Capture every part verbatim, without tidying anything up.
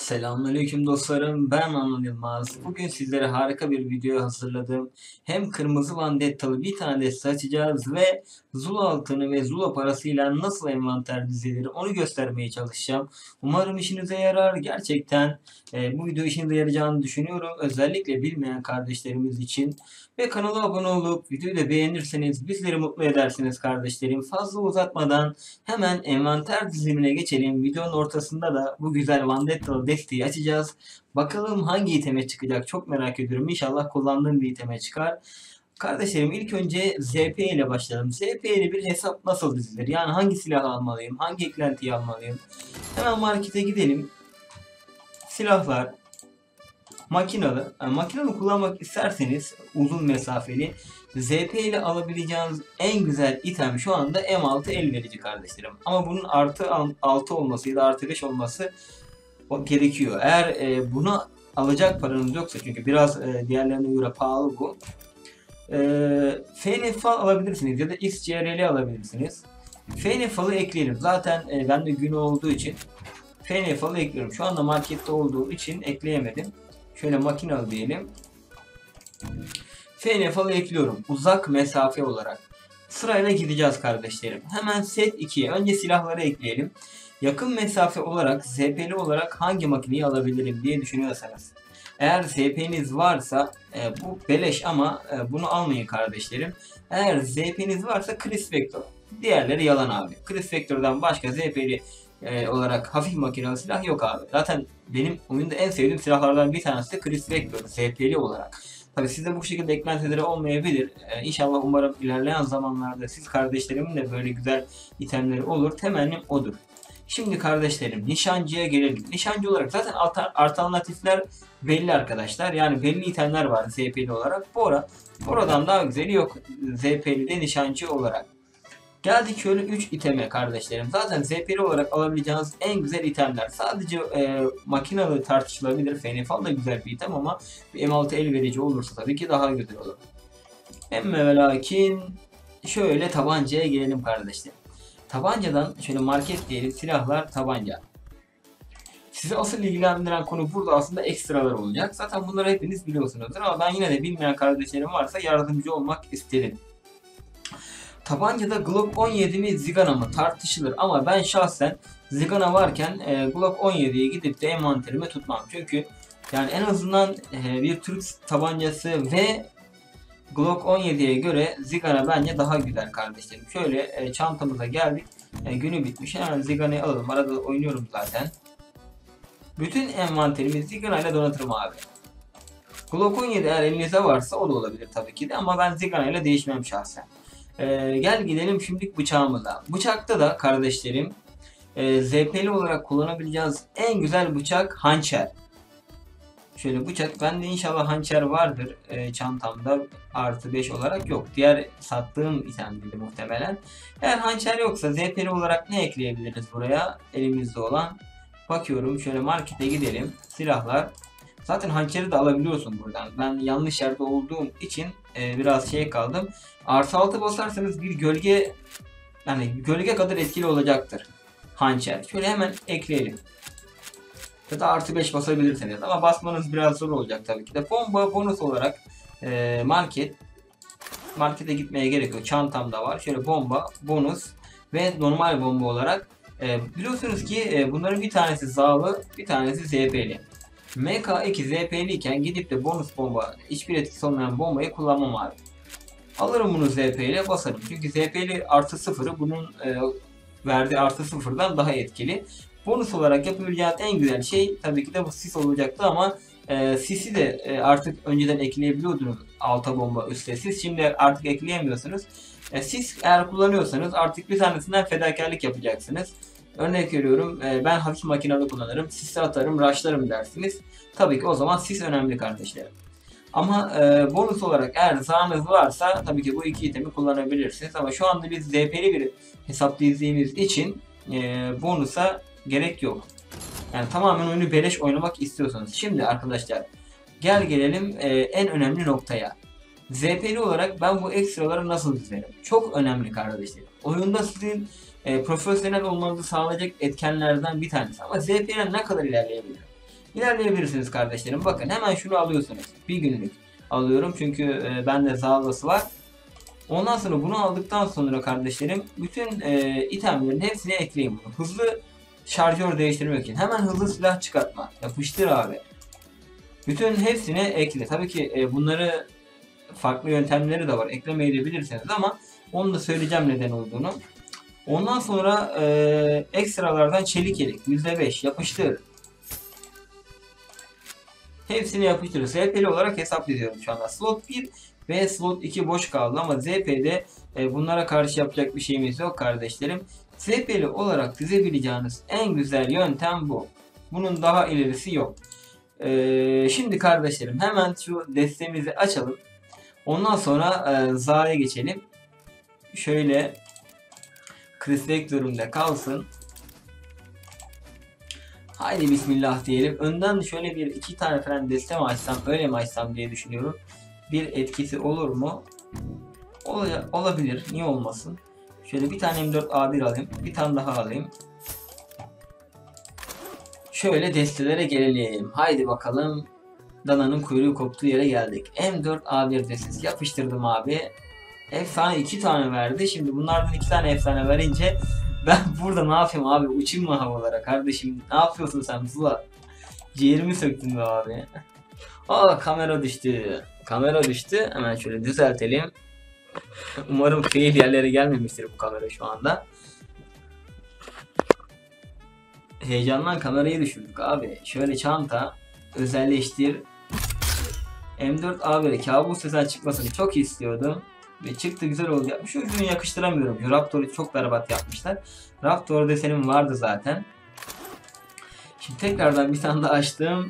Selamünaleyküm dostlarım. Ben Anıl Yılmaz. Bugün sizlere harika bir video hazırladım. Hem kırmızı vandettalı bir tane deste açacağız ve Zula altını ve Zula parasıyla nasıl envanter dizilir onu göstermeye çalışacağım. Umarım işinize yarar. Gerçekten e, bu video işinize yarayacağını düşünüyorum. Özellikle bilmeyen kardeşlerimiz için. Ve kanala abone olup videoyu da beğenirseniz bizleri mutlu edersiniz kardeşlerim. Fazla uzatmadan hemen envanter dizilimine geçelim. Videonun ortasında da bu güzel vandettalı desteği açacağız. Bakalım hangi iteme çıkacak, çok merak ediyorum. İnşallah kullandığım bir iteme çıkar. Kardeşlerim ilk önce Z P ile başlayalım. Z P ile bir hesap nasıl dizilir? Yani hangi silah almalıyım, hangi eklentiyi almalıyım? Hemen markete gidelim. Silahlar, makinalı. Yani makinalı kullanmak isterseniz uzun mesafeli Z P ile alabileceğiniz en güzel item şu anda M altı el verici kardeşlerim. Ama bunun artı altı olması ya da artı beş olması gerekiyor. Eğer e, bunu alacak paranız yoksa, çünkü biraz e, diğerlerine göre pahalı bu. E, F N F alabilirsiniz ya da X C R L alabilirsiniz. F N F'ı ekleyelim. Zaten e, bende günü olduğu için F N F'ı ekliyorum. Şu anda markette olduğu için ekleyemedim. Şöyle makinalı diyelim. F N F'ı ekliyorum. Uzak mesafe olarak. Sırayla gideceğiz kardeşlerim. Hemen set ikiye. Önce silahları ekleyelim. Yakın mesafe olarak Z P'li olarak hangi makineyi alabilirim diye düşünüyorsanız. Eğer Z P'niz varsa e, bu beleş ama e, bunu almayın kardeşlerim. Eğer Z P'niz varsa Chris Vector. Diğerleri yalan abi. Chris Vector'dan başka Z P'li e, olarak hafif makinalı silah yok abi. Zaten benim oyunda en sevdiğim silahlardan bir tanesi de Chris Vector Z P'li olarak. Tabi sizde bu şekilde eklentileri olmayabilir. Ee, İnşallah umarım ilerleyen zamanlarda siz kardeşlerimin de böyle güzel itemleri olur. Temennim odur. Şimdi kardeşlerim nişancıya gelelim. Nişancı olarak zaten alternatifler belli arkadaşlar. Yani belli itemler var Z P'li olarak. Bora. Bora'dan daha güzeli yok Z P'li de nişancı olarak. Geldik şöyle üç iteme kardeşlerim. Zaten Z P'li olarak alabileceğiniz en güzel itemler. Sadece e, makinalı tartışılabilir. F N F da güzel bir item ama M altı el verici olursa tabii ki daha güzel olur. Emme ve lakin şöyle tabancaya gelelim kardeşlerim. Tabancadan şöyle market diyelim, silahlar, tabanca. Sizi asıl ilgilendiren konu burada aslında ekstralar olacak. Zaten bunları hepiniz biliyorsunuzdur ama ben yine de bilmeyen kardeşlerim varsa yardımcı olmak isterim. Tabancada Glock on yedi mi Zigana mı tartışılır ama ben şahsen Zigana varken e, Glock on yediye gidip de envanterime tutmam. Çünkü yani en azından e, bir Türk tabancası ve Glock on yediye göre Zigana bence daha güzel kardeşlerim. Şöyle e, çantamıza geldik. E, günü bitmiş. Hemen Zigana'yı alalım. Arada oynuyorum zaten. Bütün envanterimi Zigana ile donatırım abi. Glock on yedi eğer elinizde varsa o da olabilir tabii ki de ama ben Zigana ile değişmem şahsen. Ee, gel gidelim şimdi bıçağımıza. Bıçakta da kardeşlerim e, Z P'li olarak kullanabileceğiniz en güzel bıçak hançer. Şöyle bıçak, bende inşallah hançer vardır e, çantamda, artı beş olarak yok. Diğer sattığım itemleri muhtemelen. Eğer hançer yoksa Z P'li olarak ne ekleyebiliriz buraya elimizde olan? Bakıyorum şöyle markete gidelim. Silahlar. Zaten hançeri de alabiliyorsun buradan. Ben yanlış yerde olduğum için e, biraz şey kaldım. Artı altı basarsanız bir gölge, yani gölge kadar etkili olacaktır hançer. Şöyle hemen ekleyelim. Ya da artı beş basabilirsiniz ama basmanız biraz zor olacak tabii ki de. Bomba bonus olarak e, market. Markete gitmeye gerek yok. Çantamda var. Şöyle bomba, bonus ve normal bomba olarak. E, biliyorsunuz ki e, bunların bir tanesi zalı, bir tanesi Z P'li. M K iki Z P'li iken gidip de bonus bomba, hiçbir etkisi olmayan bombayı kullanmam abi. Alırım bunu Z P ile basarım. Çünkü Z P'li artı sıfırı bunun e, verdiği artı sıfırdan daha etkili. Bonus olarak yapabileceğiniz en güzel şey tabii ki de bu sis olacaktı ama e, sisi de e, artık önceden ekleyebiliyordunuz, alta bomba üstte sis. Şimdi artık ekleyemiyorsunuz. E, sis eğer kullanıyorsanız artık bir tanesinden fedakarlık yapacaksınız. Örnek veriyorum, e, ben hafif makinalı kullanırım, sisi atarım, rushlarım dersiniz. Tabii ki o zaman sis önemli kardeşlerim. Ama e, bonus olarak eğer zarınız varsa tabii ki bu iki itemi kullanabilirsiniz. Ama şu anda biz Z P'li bir hesap dizdiğimiz için e, bonusa gerek yok. Yani tamamen oyunu beleş oynamak istiyorsanız. Şimdi arkadaşlar gel gelelim e, en önemli noktaya. Z P'li olarak ben bu ekstraları nasıl dizerim? Çok önemli kardeşlerim. Oyunda sizin e, profesyonel olmanızı sağlayacak etkenlerden bir tanesi. Ama Z P'den ne kadar ilerleyebilirim? İlerleyebilirsiniz kardeşlerim. Bakın hemen şunu alıyorsunuz. Bir günlük alıyorum çünkü e, bende sağlısı var. Ondan sonra bunu aldıktan sonra kardeşlerim bütün e, itemlerin hepsini ekleyin bunu. Hızlı şarjör değiştirmek için. Hemen hızlı silah çıkartma. Yapıştır abi. Bütün hepsini ekle. Tabii ki e, bunları farklı yöntemleri de var. Eklemeyebilirsiniz ama onu da söyleyeceğim neden olduğunu. Ondan sonra e, ekstralardan çelik yelek yüzde beş yapıştır. Hepsini yapıştır. Z P'li olarak hesaplıyorum şu anda. Slot bir ve slot iki boş kaldı ama Z P'de e, bunlara karşı yapacak bir şeyimiz yok kardeşlerim. Z P'li olarak dizebileceğiniz en güzel yöntem bu. Bunun daha ilerisi yok. E, şimdi kardeşlerim hemen şu destemizi açalım. Ondan sonra e, Z'ye geçelim. Şöyle Chris Vector'umda kalsın. Haydi bismillah diyelim. Önden şöyle bir iki tane falan deste mi açsam, öyle mi açsam diye düşünüyorum. Bir etkisi olur mu? Ol olabilir. Niye olmasın? Şöyle bir tane M dört A bir alayım. Bir tane daha alayım. Şöyle destelere gelelim. Haydi bakalım. Dananın kuyruğu koptuğu yere geldik. M dört A bir destesi yapıştırdım abi. Efsane iki tane verdi. Şimdi bunlardan iki tane efsane verince ben burada ne yapayım abi? Uçayım mı havalara kardeşim? Ne yapıyorsun sen Zula? Ciğerimi söktün be abi. Aa, kamera düştü. Kamera düştü. Hemen şöyle düzeltelim. Umarım fail yerlere gelmemiştir bu kamera şu anda. Heyecandan kamerayı düşürdük abi. Şöyle çanta özelleştir. M dört A bir'e kabus sesen çıkmasını çok istiyordum. Ve çıktı, güzel oldu. Şu ucunu yakıştıramıyorum. Raptor'u çok berbat yapmışlar. Raptor desenim vardı zaten. Şimdi tekrardan bir tane daha açtım.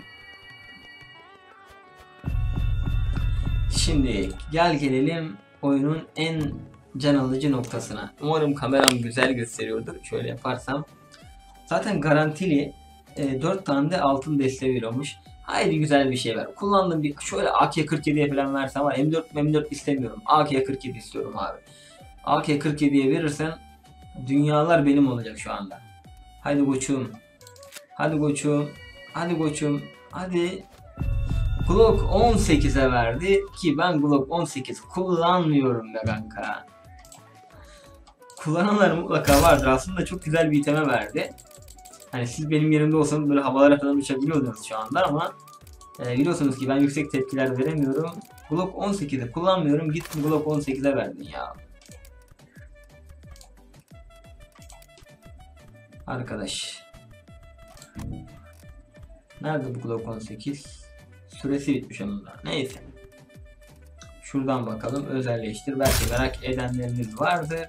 Şimdi gel gelelim oyunun en can alıcı noktasına. Umarım kameram güzel gösteriyordur. Şöyle yaparsam. Zaten garantili e, dört tane de altın deste veriyormuş. Haydi güzel bir şey ver. Kullandığım bir şöyle A K kırk yediye falan versem ama M dört M dört istemiyorum. A K kırk yedi istiyorum abi. A K kırk yediye verirsen dünyalar benim olacak şu anda. Hadi koçum. Hadi koçum. Hadi koçum. Hadi. Glock on sekize verdi ki ben Glock on sekiz kullanmıyorum be kanka. Kullananlar mutlaka vardır. Aslında çok güzel bir iteme verdi. Hani siz benim yerimde olsanız böyle havalara falan uçabiliyordunuz şu anda ama e, biliyorsunuz ki ben yüksek tepkiler veremiyorum. Glock on sekizi kullanmıyorum. Gittin Glock on sekize verdin ya. Arkadaş. Nerede bu Glock on sekiz? Süresi bitmiş onun da. Neyse. Şuradan bakalım. Özelleştir. Belki merak edenleriniz vardır.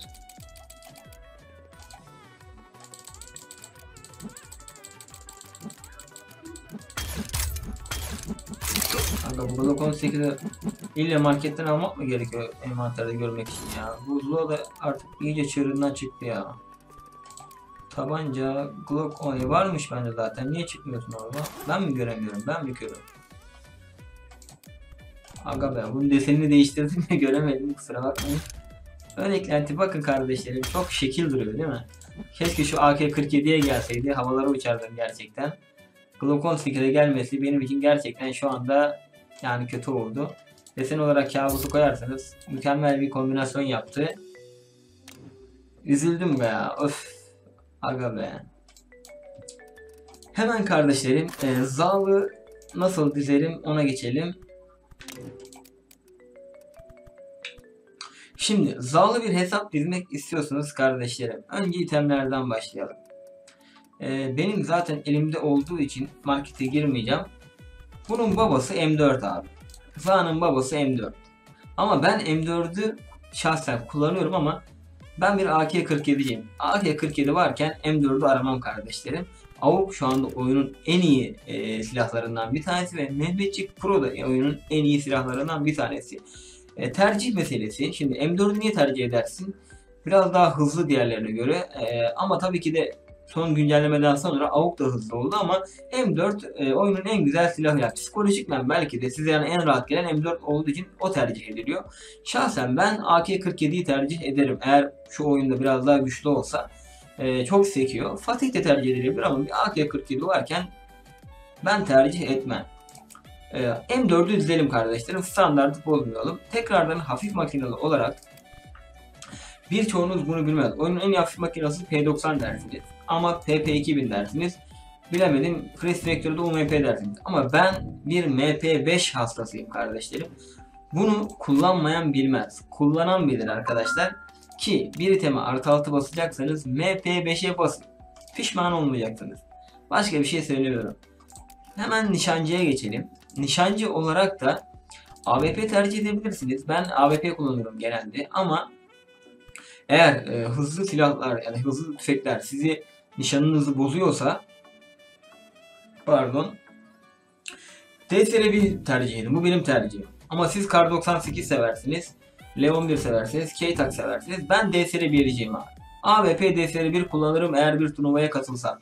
Kanka bu Glock on sekizi illa marketten almak mı gerekiyor envanterde görmek için ya? Bu Zula da artık iyice çığırından çıktı ya. Tabanca Glock on varmış bende zaten. Niye çıkmıyorsun orada? Ben mi göremiyorum? Ben mi körüm? Aga be, bunun desenini değiştirdim ve göremedim, kusura bakmayın. Ön eklenti bakın kardeşlerim, çok şekil duruyor değil mi? Keşke şu A K kırk yediye gelseydi, havalara uçardım gerçekten. Glock on sekize gelmesi benim için gerçekten şu anda yani kötü oldu. Desen olarak kabusu koyarsanız mükemmel bir kombinasyon yaptı. Üzüldüm be ya, öf. Aga be. Hemen kardeşlerim e, Zal'ı nasıl dizerim ona geçelim. Şimdi Zal'ı bir hesap dizmek istiyorsunuz kardeşlerim. Önce itemlerden başlayalım. Ee, benim zaten elimde olduğu için markete girmeyeceğim. Bunun babası M dört abi. Zal'ın babası M dört. Ama ben M dördü şahsen kullanıyorum ama ben bir A K kırk yediciyim. A K kırk yedi varken M dördü aramam kardeşlerim. A W P şu anda oyunun en iyi e, silahlarından bir tanesi ve Mehmetçik Pro da oyunun en iyi silahlarından bir tanesi. E, tercih meselesi. Şimdi M dördü niye tercih edersin? Biraz daha hızlı diğerlerine göre e, ama tabii ki de son güncellemeden sonra A W P da hızlı oldu ama M dört e, oyunun en güzel silahı. Yani psikolojikmen belki de size yani en rahat gelen M dört olduğu için o tercih ediliyor. Şahsen ben A K kırk yediyi tercih ederim. Eğer şu oyunda biraz daha güçlü olsa e, çok sekiyor. Fatih de tercih edilebilir ama bir A K kırk yedi varken Ben tercih etmem. Ee, M dördü dizelim kardeşlerim. Standartı bozmayalım. Tekrardan hafif makinalı olarak birçoğunuz bunu bilmez. Oyunun en hafif makinesi P doksan dersiniz. Ama P P iki bin dersiniz. Bilemedim. Fresh Vector'da U M P dersiniz. Ama ben bir M P beş hastasıyım kardeşlerim. Bunu kullanmayan bilmez. Kullanan bilir arkadaşlar. Ki bir iteme artı altı basacaksanız M P beşe basın. Pişman olmayacaksınız. Başka bir şey söylemiyorum. Hemen nişancıya geçelim. Nişancı olarak da A W P tercih edebilirsiniz. Ben A W P kullanıyorum genelde ama eğer e, hızlı silahlar yani hızlı tüfekler sizi nişanınızı bozuyorsa pardon D S R bir tercih edin. Bu benim tercihim. Ama siz Kar doksan sekiz seversiniz. L on bir seversiniz. K-Tak seversiniz. Ben D S R bir'ciyim abi. A W P D S R bir kullanırım eğer bir turnuvaya katılsam.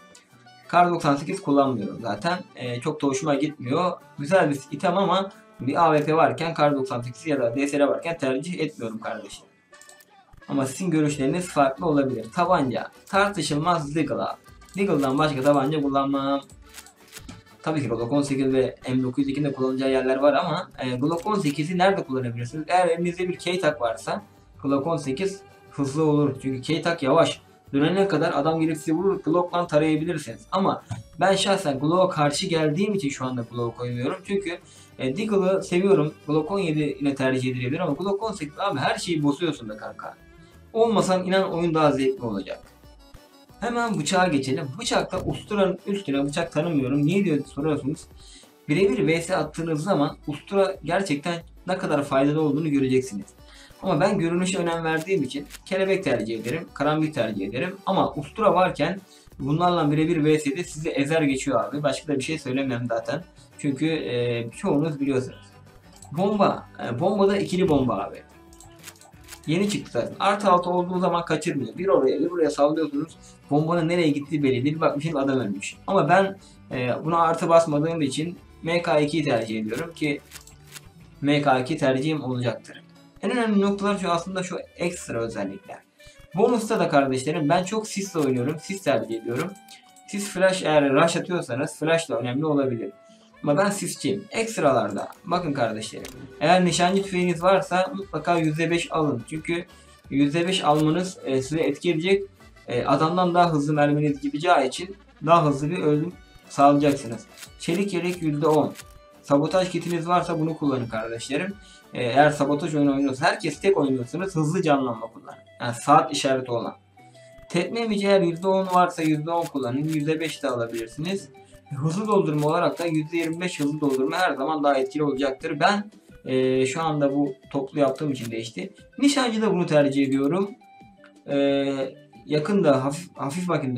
Kar doksan sekiz kullanmıyorum zaten. Ee, çok da hoşuma gitmiyor. Güzel bir item ama bir A W P varken Kar doksan sekiz ya da D S R varken tercih etmiyorum kardeşim. Ama sizin görüşleriniz farklı olabilir. Tabanca tartışılmaz Deagle abi. Deagle'dan başka tabanca kullanmam. Tabii ki Glock on sekiz ve M dokuz yüz ikinin de kullanacağı yerler var ama e, Glock on sekizi nerede kullanabilirsiniz? Eğer elinizde bir K-Tak varsa Glock on sekiz hızlı olur. Çünkü K-Tak yavaş. Dönene kadar adam gelip sizi vurur, Glock'la tarayabilirsiniz. Ama ben şahsen Glock'a karşı geldiğim için şu anda Glock koymuyorum. Çünkü e, Deagle'ı seviyorum. Glock on yedi ile tercih edilebilir ama Glock on sekiz abi her şeyi bozuyorsun da kanka. Olmasan inan oyun daha zevkli olacak. Hemen bıçağa geçelim. Bıçakta usturanın üstüne bıçak tanımıyorum. Niye diye soruyorsunuz. Birebir V S attığınız zaman ustura gerçekten ne kadar faydalı olduğunu göreceksiniz. Ama ben görünüşe önem verdiğim için kelebek tercih ederim, karambit tercih ederim. Ama ustura varken bunlarla birebir V S'de sizi ezer geçiyor abi. Başka da bir şey söylemem zaten. Çünkü e, çoğunuz biliyorsunuz. Bomba. E, bombada ikili bomba abi. Yeni çıktı zaten. Artı altı olduğu zaman kaçırmıyor. Bir oraya bir buraya sallıyorsunuz. Bombanın nereye gittiği belli değil. Bakmışsınız adam ölmüş. Ama ben e, buna artı basmadığım için M K ikiyi tercih ediyorum ki M K iki tercihim olacaktır. En önemli noktalar şu aslında şu ekstra özellikler. Bonusta da kardeşlerim ben çok sisle oynuyorum. Sis tercih ediyorum. Sis flash eğer rush atıyorsanız flash da önemli olabilir. Ama ben sisçiyim. Ekstralarda bakın kardeşlerim. Eğer nişancı tüfeğiniz varsa mutlaka yüzde beş alın. Çünkü yüzde beş almanız e, size etki edecek. E, adamdan daha hızlı merminiz gideceği için daha hızlı bir ölüm sağlayacaksınız. Çelik yelek yüzde on. Sabotaj kitiniz varsa bunu kullanın kardeşlerim. E, eğer sabotaj oyunu oynuyorsa herkes tek oynuyorsanız hızlı canlanma kullanın. Yani saat işareti olan. Tekme emici eğer yüzde on varsa yüzde on kullanın. yüzde beş de alabilirsiniz. Hızlı doldurma olarak da yüzde yirmi beş hızlı doldurma her zaman daha etkili olacaktır. Ben e, şu anda bu toplu yaptığım için değişti. Nişancıda bunu tercih ediyorum. E, yakında hafif, hafif makinede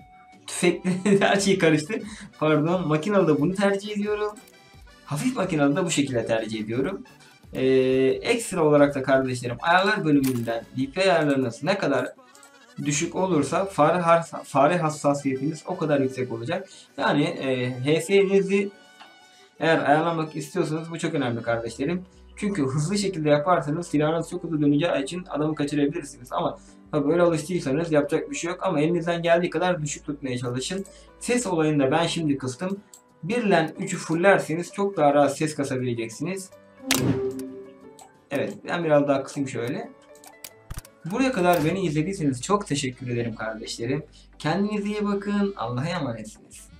tüfekli her şey karıştı. Pardon, makinalı da bunu tercih ediyorum. Hafif makinalı da bu şekilde tercih ediyorum. E, ekstra olarak da kardeşlerim ayarlar bölümünden D P I ayarlarınız ne kadar düşük olursa fare, fare hassasiyetiniz o kadar yüksek olacak. Yani e, H S'nizi eğer ayarlamak istiyorsanız bu çok önemli kardeşlerim. Çünkü hızlı şekilde yaparsanız silahınız çok hızlı döneceği için adamı kaçırabilirsiniz. Ama tabii böyle alıştıysanız yapacak bir şey yok. Ama elinizden geldiği kadar düşük tutmaya çalışın. Ses olayında ben şimdi kıstım. bir ile üçü fullerseniz çok daha rahat ses kasabileceksiniz. Evet, ben biraz daha kısayım şöyle. Buraya kadar beni izlediyseniz çok teşekkür ederim kardeşlerim. Kendinize iyi bakın. Allah'a emanetsiniz.